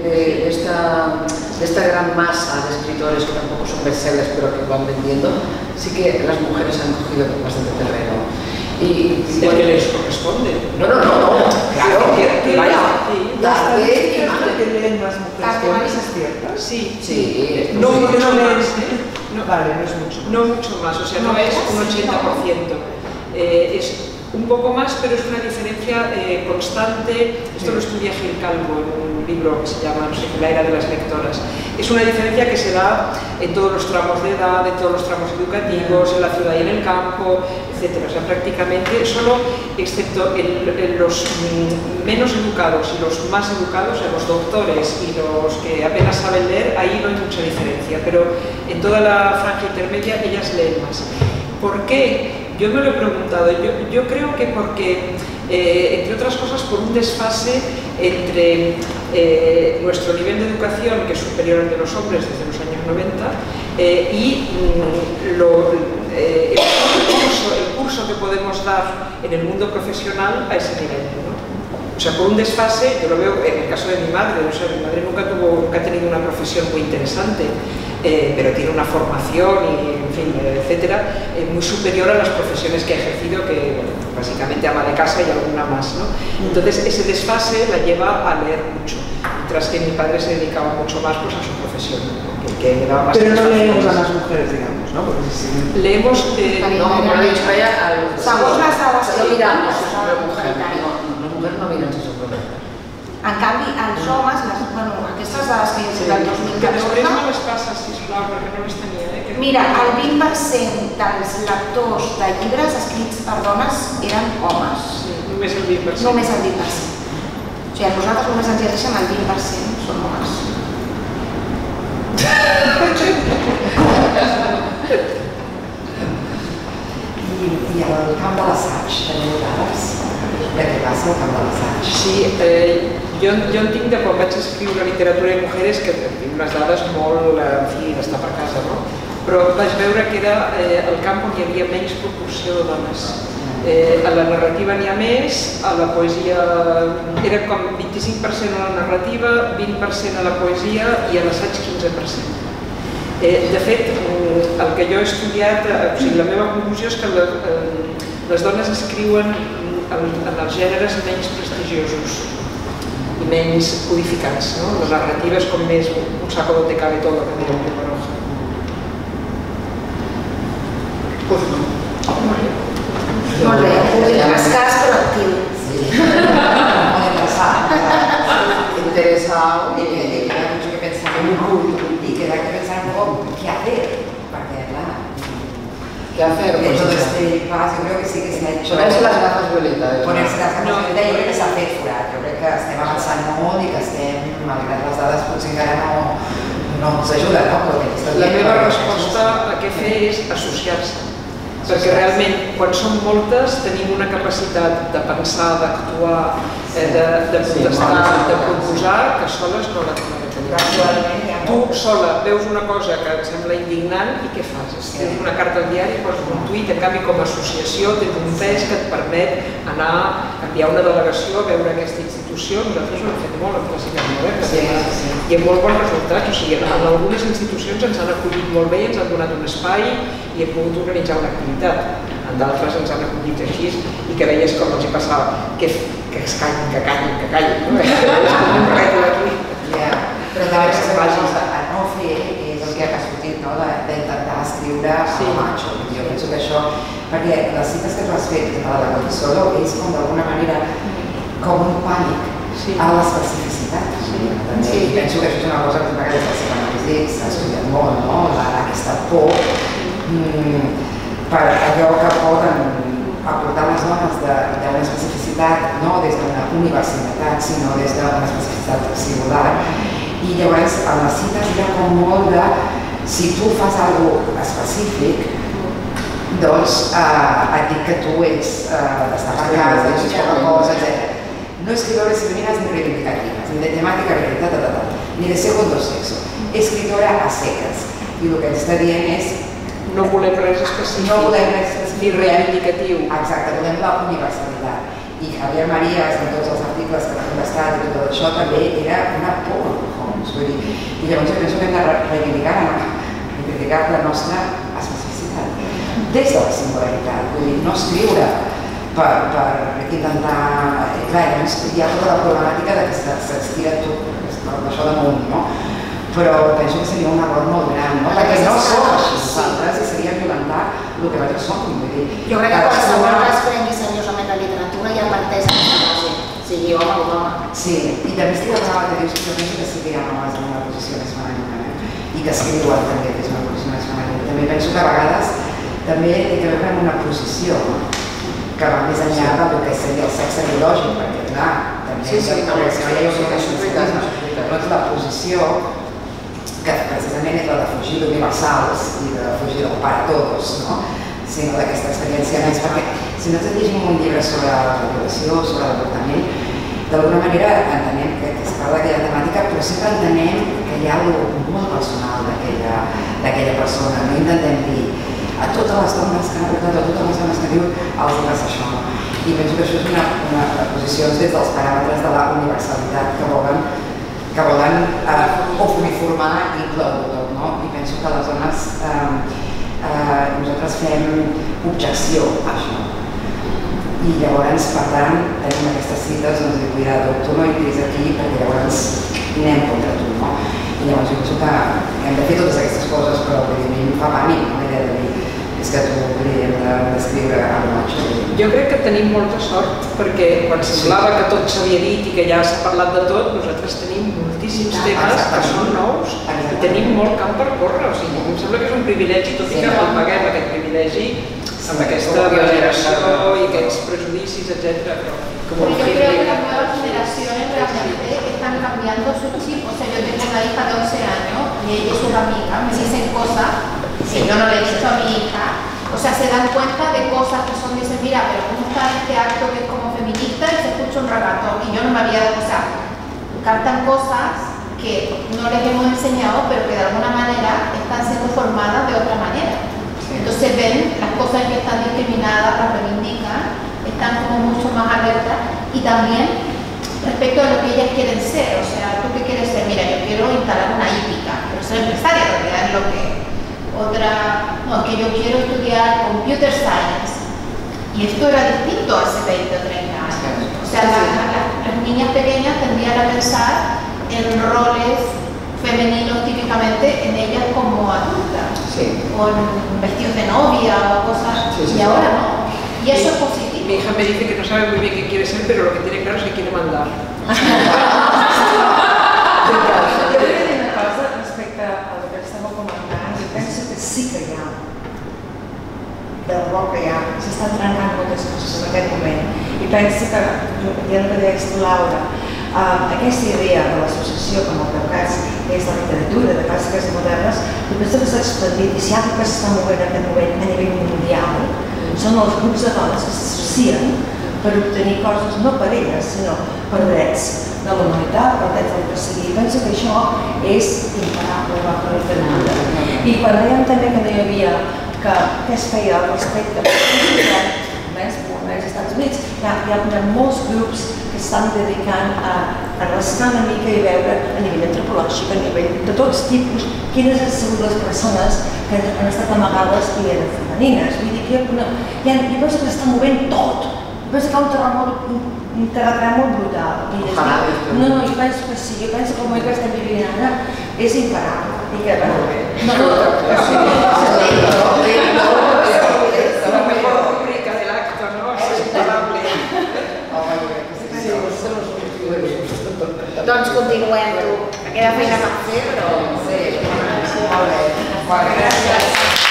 de esta gran masa de escritores que tampoco son bestsellers pero que van vendiendo, sí que las mujeres han cogido bastante terreno. Y que les corresponde. No, claro, que vaya. que leen las mujeres, ¿es cierto? Sí. No mucho más. Vale, no es mucho. No mucho más, o sea, no es un 80%. Es un poco más, pero es una diferencia constante. Esto lo estudia Gil Calvo en un libro que se llama, no sé, La era de las lectoras. Es una diferencia que se da en todos los tramos de edad, en todos los tramos educativos, en la ciudad y en el campo, etc. O sea, prácticamente solo, excepto en los menos educados y los más educados, en los doctores y los que apenas saben leer, ahí no hay mucha diferencia, pero en toda la franja intermedia ellas leen más. ¿Por qué? Yo me lo he preguntado. Yo creo que porque, entre otras cosas, por un desfase entre nuestro nivel de educación, que es superior al de los hombres desde los años 90, y el curso que podemos dar en el mundo profesional a ese nivel, ¿no? O sea, por un desfase, yo lo veo en el caso de mi madre. O sea, mi madre nunca ha tenido una profesión muy interesante, pero tiene una formación y, en fin, etcétera, muy superior a las profesiones que ha ejercido, que bueno, básicamente ama de casa y alguna más, ¿no? Entonces ese desfase la lleva a leer mucho, mientras que mi padre se dedicaba mucho más, pues, a su profesión, ¿no? Que le daba más. Pero no leemos a las mujeres, digamos, ¿no? Porque leemos, no, como he dicho, vaya a los no miramos a la mujer, las mujeres no miren si son profesores. En canvi, els homes, aquestes dades que jo del 2014... Que després me les passes, sisplau, perquè no les tenia. Mira, el 20% dels lectors de llibres escrits per dones eren homes. Sí, només el 20%. Només el 20%. O sigui, a nosaltres només ens llegeixen el 20%, són homes. I al camp de l'assaig, teniu dades? De què passa al camp de l'assaig? Sí, jo en tinc de quan vaig escriure literatura de mujeres, que tinc unes dades molt, en fi, d'estar per casa, no? Però vaig veure que era el camp on hi havia menys proporció de dones. A la narrativa n'hi ha més, a la poesia era com 25% a la narrativa, 20% a la poesia i a l'assaig 15%. De fet, el que jo he estudiat, o sigui, la meva conclusió és que les dones escriuen en els gèneres menys prestigiosos i menys codificats, no? La narrativa és com més un saco donde cabe todo, que diu Primo Roja. Pues no. Molt bé, escàs però actiu. Sí. Puede pasar. Interesado Y que da mucho que pensar, y que da que pensar un poco qué hacer, porque claro, ¿qué hacer? en todo este paso yo creo que sí que se ha hecho. Ponerse las gafas violetas. Ponerse las gafas violetas, jo crec que s'ha fet forat, jo crec que estem avançant molt i que estem, malgrat les dades potser encara no ens ajuden, no? La meva resposta a què fer és associar-se. Perquè realment, quan som moltes, tenim una capacitat de pensar, d'actuar, de protestar, de proposar, que soles no la tenim. Tu sola veus una cosa que et sembla indignant i què fas? Tens una carta al diari, poses un tuit, en canvi com a associació tens un pes que et permet anar a enviar una delegació a veure aquesta institució. Nosaltres ho hem fet molt en Clàssiques Modernes i amb molt bons resultats. O sigui, en algunes institucions ens han acollit molt bé, ens han donat un espai i hem pogut organitzar una activitat. En d'altres ens han acollit així i que veies com els hi passava que es callin, que callin, que callin. És com un rètol aquí. Però també que vagis a no fer és el que ha sortit, d'intentar escriure a macho. Jo penso que això, perquè les cites que tu has fet, la de Consuelo, és com d'alguna manera com un pànic a l'especificitat. Penso que això és una cosa que a vegades als psicoanalítics s'ha estudiat molt, aquesta por per allò que poden aportar les dones d'una especificitat, no des d'una universalitat, sinó des d'una especificitat singular. I llavors a les cites hi ha com molt de, si tu fas alguna cosa específic, doncs et dic que tu ets d'estar per casa, ets poca cosa, etc. No escritores femeninas ni reivindicativas, ni de temática reivindicativa, ni de segundo sexo. Escritora a secas. I el que ens està dient és... No volem res específic. No volem res específic. Ni reivindicatiu. Exacte, volem la universalitat. I Javier Marías, en tots els articles que ha contestat i tot això, també era una por. I llavors jo penso que hem de reivindicar la nostra especificitat des de la singularitat, vull dir, no escriure per intentar... Clar, llavors hi ha tota la problemàtica que s'estira tot això damunt, no? Però penso que seria un error molt gran, no? Perquè no som així nosaltres i seria violentar el que nosaltres som, vull dir... Jo crec que qualsevol que es prengui seriosament la literatura ja parteix aquesta base, sigui home o dona. Sí, i també estic d'acord que dius que jo penso que sí que hi ha homes en una posició més femenina, i que escriuen també des d'una posició més femenina. També penso que a vegades també té a veure amb una posició que va més enllà del que seria el sexe biològic, perquè clar, també hi ha la posició que precisament és la de fugir d'universals i de fugir del para todos, no? Sinó d'aquesta experiència més, perquè si nosaltres llegim un llibre sobre la violació, sobre l'avortament, d'alguna manera entenem que es parla d'aquella temàtica, però sempre entenem que hi ha alguna molt personal d'aquella persona. No intentem dir a totes les dones que han avortat, a totes les dones que diuen, els llibres això. I penso que això és una posició des dels paràmetres de la universalitat que volen uniformar i incloure tot, no? I penso que les dones nosaltres fem objecció a això. I llavors, per tant, tenim aquestes cites, doncs, de cuidado, tu no entris aquí perquè llavors anem contra tu, no? I llavors jo penso que hem de fer totes aquestes coses, però evidentment fa pànic, no? La idea de dir, és que tu hem d'escriure alguna cosa. Jo crec que tenim molta sort, perquè quan semblava que tot s'havia dit i que ja s'ha parlat de tot, nosaltres tenim moltíssims temes que són nous i tenim molt camp per córrer. O sigui, em sembla que és un privilegi, tot i que el paguem aquest privilegi amb aquesta generació i aquests prejudicis, etc. Pero yo creo que las nuevas generaciones realmente están cambiando su chip. O sea, yo tengo una hija de 11 años y ella y sus amigas me dicen cosas que yo no le he dicho a mi hija. O sea, se dan cuenta de cosas que son, dicen, mira, pero ¿cómo está este acto que es como feminista y se escucha un reggaetón? Y yo no me había dado, o sea, cantan cosas que no les hemos enseñado, pero que de alguna manera están siendo formadas de otra manera. Entonces ven las cosas que están discriminadas, las reivindican, están como mucho más alertas y también respecto a lo que ellas quieren ser. O sea, ¿tú qué quieres ser? Mira, yo quiero instalar una hípica, quiero ser empresaria, en realidad es lo que... Otra, no, que yo quiero estudiar computer science. Y esto era distinto hace 20 o 30 años. O sea, las niñas pequeñas tendían a pensar en roles femeninos típicamente en ellas como adultas, con vestidos de novia o cosas, y ahora no. Y eso es positivo. Mi hija me dice que no sabe muy bien qué quiere ser, pero lo que tiene claro es que quiere mandar. Jo crec que hi ha una cosa respecte al que estàveu comentant, i penso que sí que hi ha, del rol que hi ha, s'estan trencant moltes coses en aquest moment. I penso que, el que deies tu, Laura, aquesta idea de l'associació, com el teu cas, és de literatura, de clàssiques i modernes, jo penso que s'ha expandit, i si hi ha que s'està movent en aquest moment a nivell mundial, són els grups de dones que s'associen per obtenir coses, no per elles, sinó per drets de la humanitat, per drets del que sigui. Penso que això és imparable per la literatura. I quan dèiem també que no hi havia què es feia al respecte, més als Estats Units, hi ha molts grups que estan dedicant a rascar una mica i veure a nivell antropològic, a nivell de tots tipus, quines han sigut les persones que han estat amagades i eren femenines. Vull dir que jo penso que s'està movent tot. Jo penso que hi ha un terratrèmol brutal. No, jo penso que sí, jo penso que el moment que estem vivint ara és imparable. I que, bueno, no, la mejor rúbrica del acto, ¿no? Es imparable. Doncs continuem, tu. Queda feina per fer, però... Molt bé. Gràcies.